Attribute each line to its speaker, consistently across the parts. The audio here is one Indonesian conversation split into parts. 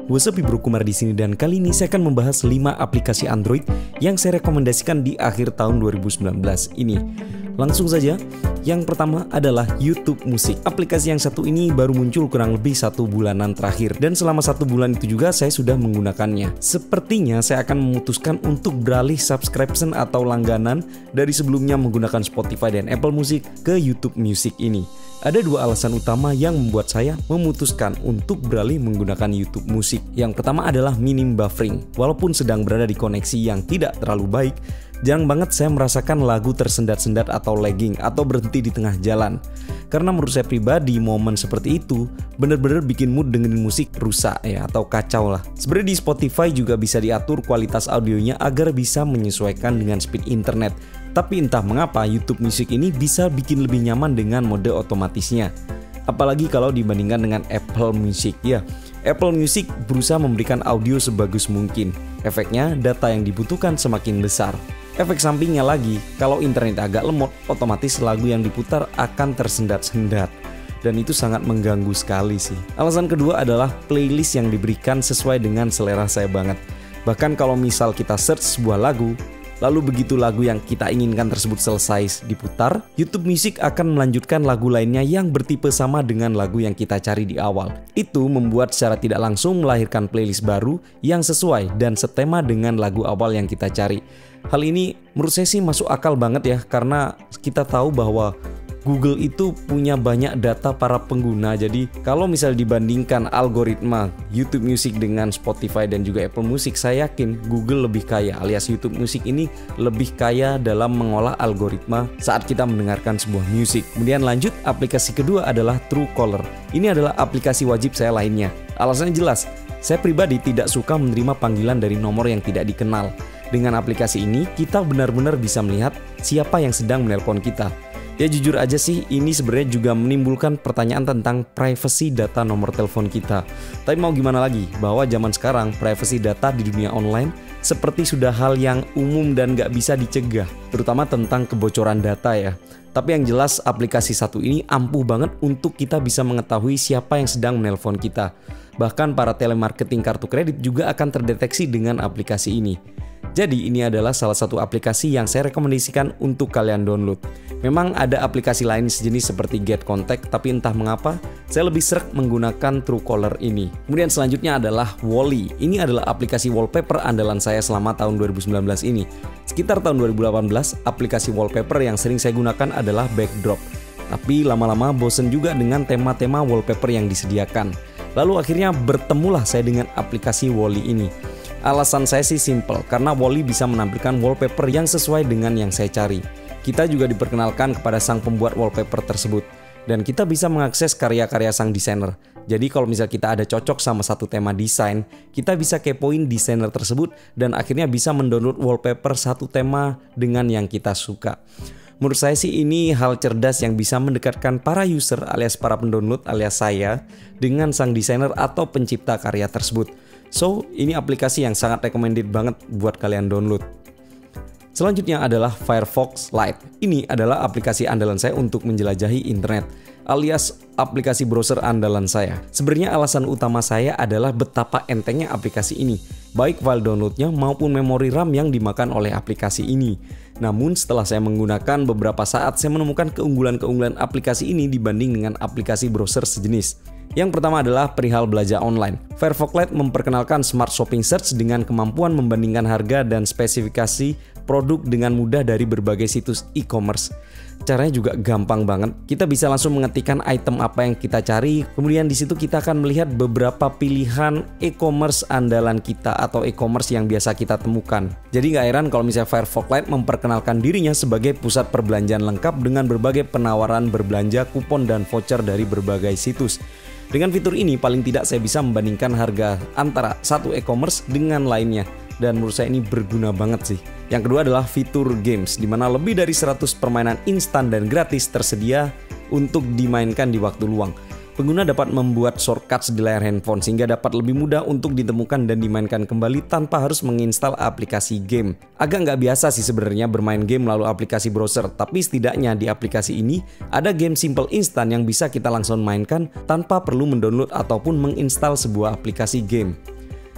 Speaker 1: What's up Bro, Kumar di sini dan kali ini saya akan membahas 5 aplikasi Android yang saya rekomendasikan di akhir tahun 2019 ini. Langsung saja, yang pertama adalah YouTube Musik. Aplikasi yang satu ini baru muncul kurang lebih 1 bulanan terakhir, dan selama 1 bulan itu juga saya sudah menggunakannya. Sepertinya saya akan memutuskan untuk beralih subscription atau langganan dari sebelumnya menggunakan Spotify dan Apple Music ke YouTube Music ini. Ada 2 alasan utama yang membuat saya memutuskan untuk beralih menggunakan YouTube Musik. Yang pertama adalah minim buffering. Walaupun sedang berada di koneksi yang tidak terlalu baik, jarang banget saya merasakan lagu tersendat-sendat atau lagging atau berhenti di tengah jalan. Karena menurut saya pribadi, momen seperti itu bener-bener bikin mood dengerin musik rusak ya, atau kacau lah. Sebenarnya di Spotify juga bisa diatur kualitas audionya agar bisa menyesuaikan dengan speed internet. Tapi entah mengapa YouTube Music ini bisa bikin lebih nyaman dengan mode otomatisnya. Apalagi kalau dibandingkan dengan Apple Music ya. Apple Music berusaha memberikan audio sebagus mungkin. Efeknya, data yang dibutuhkan semakin besar. Efek sampingnya lagi, kalau internet agak lemot, otomatis lagu yang diputar akan tersendat-sendat. Dan itu sangat mengganggu sekali sih. Alasan kedua adalah playlist yang diberikan sesuai dengan selera saya banget. Bahkan kalau misal kita search sebuah lagu, lalu begitu lagu yang kita inginkan tersebut selesai diputar, YouTube Music akan melanjutkan lagu lainnya yang bertipe sama dengan lagu yang kita cari di awal. Itu membuat secara tidak langsung melahirkan playlist baru yang sesuai dan setema dengan lagu awal yang kita cari. Hal ini menurut saya sih masuk akal banget ya, karena kita tahu bahwa Google itu punya banyak data para pengguna. Jadi kalau misal dibandingkan algoritma YouTube Music dengan Spotify dan juga Apple Music, saya yakin Google lebih kaya, alias YouTube Music ini lebih kaya dalam mengolah algoritma saat kita mendengarkan sebuah musik. Kemudian lanjut, aplikasi kedua adalah Truecaller. Ini adalah aplikasi wajib saya lainnya. Alasannya jelas, saya pribadi tidak suka menerima panggilan dari nomor yang tidak dikenal. Dengan aplikasi ini, kita benar-benar bisa melihat siapa yang sedang menelpon kita. Ya jujur aja sih, ini sebenarnya juga menimbulkan pertanyaan tentang privacy data nomor telepon kita. Tapi mau gimana lagi, bahwa zaman sekarang privacy data di dunia online seperti sudah hal yang umum dan gak bisa dicegah, terutama tentang kebocoran data ya. Tapi yang jelas aplikasi satu ini ampuh banget untuk kita bisa mengetahui siapa yang sedang menelpon kita. Bahkan para telemarketing kartu kredit juga akan terdeteksi dengan aplikasi ini. Jadi ini adalah salah satu aplikasi yang saya rekomendasikan untuk kalian download. Memang ada aplikasi lain sejenis seperti Get Contact, tapi entah mengapa saya lebih sreg menggunakan Truecaller ini. Kemudian selanjutnya adalah Wall-E. Ini adalah aplikasi wallpaper andalan saya selama tahun 2019 ini. Sekitar tahun 2018, aplikasi wallpaper yang sering saya gunakan adalah Backdrop. Tapi lama-lama bosen juga dengan tema-tema wallpaper yang disediakan. Lalu akhirnya bertemulah saya dengan aplikasi Wall-E ini. Alasan saya sih simple, karena Wall-E bisa menampilkan wallpaper yang sesuai dengan yang saya cari. Kita juga diperkenalkan kepada sang pembuat wallpaper tersebut, dan kita bisa mengakses karya-karya sang desainer. Jadi kalau misal kita ada cocok sama satu tema desain, kita bisa kepoin desainer tersebut dan akhirnya bisa mendownload wallpaper satu tema dengan yang kita suka. Menurut saya sih ini hal cerdas yang bisa mendekatkan para user alias para pendownload alias saya dengan sang desainer atau pencipta karya tersebut. So, ini aplikasi yang sangat recommended banget buat kalian download. Selanjutnya adalah Firefox Lite. Ini adalah aplikasi andalan saya untuk menjelajahi internet, alias aplikasi browser andalan saya. Sebenarnya alasan utama saya adalah betapa entengnya aplikasi ini, baik file downloadnya maupun memori RAM yang dimakan oleh aplikasi ini. Namun setelah saya menggunakan beberapa saat, saya menemukan keunggulan-keunggulan aplikasi ini dibanding dengan aplikasi browser sejenis. Yang pertama adalah perihal belanja online. Firefox Lite memperkenalkan Smart Shopping Search dengan kemampuan membandingkan harga dan spesifikasi produk dengan mudah dari berbagai situs e-commerce. Caranya juga gampang banget. Kita bisa langsung mengetikkan item apa yang kita cari, kemudian di situ kita akan melihat beberapa pilihan e-commerce andalan kita atau e-commerce yang biasa kita temukan. Jadi nggak heran kalau misalnya Firefox Lite memperkenalkan dirinya sebagai pusat perbelanjaan lengkap dengan berbagai penawaran berbelanja, kupon, dan voucher dari berbagai situs. Dengan fitur ini paling tidak saya bisa membandingkan harga antara satu e-commerce dengan lainnya, dan menurut saya ini berguna banget sih. Yang kedua adalah fitur games, di mana lebih dari 100 permainan instan dan gratis tersedia untuk dimainkan di waktu luang. Pengguna dapat membuat shortcuts di layar handphone sehingga dapat lebih mudah untuk ditemukan dan dimainkan kembali tanpa harus menginstal aplikasi game. Agak nggak biasa sih sebenarnya bermain game melalui aplikasi browser, tapi setidaknya di aplikasi ini ada game simple instan yang bisa kita langsung mainkan tanpa perlu mendownload ataupun menginstal sebuah aplikasi game.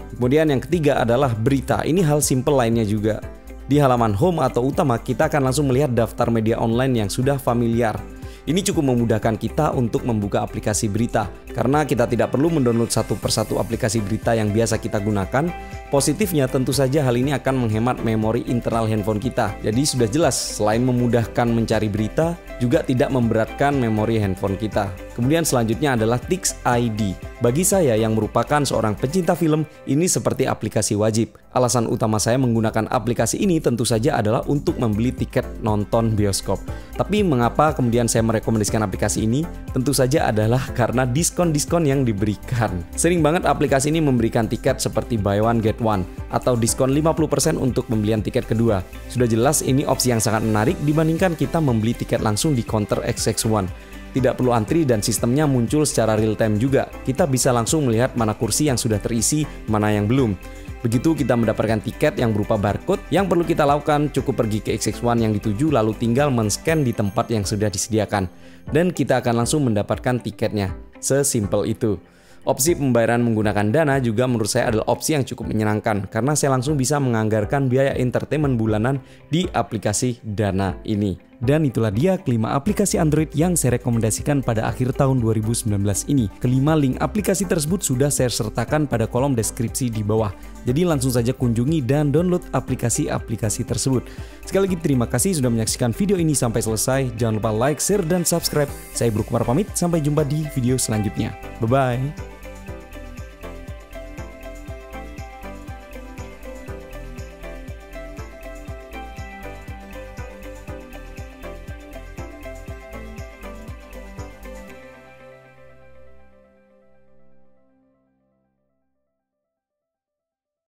Speaker 1: Kemudian yang ketiga adalah berita. Ini hal simple lainnya juga. Di halaman home atau utama kita akan langsung melihat daftar media online yang sudah familiar. Ini cukup memudahkan kita untuk membuka aplikasi berita, karena kita tidak perlu mendownload satu persatu aplikasi berita yang biasa kita gunakan. Positifnya tentu saja hal ini akan menghemat memori internal handphone kita. Jadi sudah jelas, selain memudahkan mencari berita, juga tidak memberatkan memori handphone kita. Kemudian selanjutnya adalah Tix ID. Bagi saya yang merupakan seorang pecinta film, ini seperti aplikasi wajib. Alasan utama saya menggunakan aplikasi ini tentu saja adalah untuk membeli tiket nonton bioskop. Tapi mengapa kemudian saya merekomendasikan aplikasi ini? Tentu saja adalah karena diskon-diskon yang diberikan. Sering banget aplikasi ini memberikan tiket seperti buy one get one atau diskon 50% untuk pembelian tiket kedua. Sudah jelas ini opsi yang sangat menarik dibandingkan kita membeli tiket langsung di counter XX1. Tidak perlu antri dan sistemnya muncul secara real time juga. Kita bisa langsung melihat mana kursi yang sudah terisi, mana yang belum. Begitu kita mendapatkan tiket yang berupa barcode, yang perlu kita lakukan cukup pergi ke XX1 yang dituju lalu tinggal men-scan di tempat yang sudah disediakan. Dan kita akan langsung mendapatkan tiketnya. Sesimpel itu. Opsi pembayaran menggunakan Dana juga menurut saya adalah opsi yang cukup menyenangkan karena saya langsung bisa menganggarkan biaya entertainment bulanan di aplikasi Dana ini. Dan itulah dia kelima aplikasi Android yang saya rekomendasikan pada akhir tahun 2019 ini. Kelima link aplikasi tersebut sudah saya sertakan pada kolom deskripsi di bawah. Jadi langsung saja kunjungi dan download aplikasi-aplikasi tersebut. Sekali lagi terima kasih sudah menyaksikan video ini sampai selesai. Jangan lupa like, share, dan subscribe. Saya Bro Kumar pamit, sampai jumpa di video selanjutnya. Bye-bye.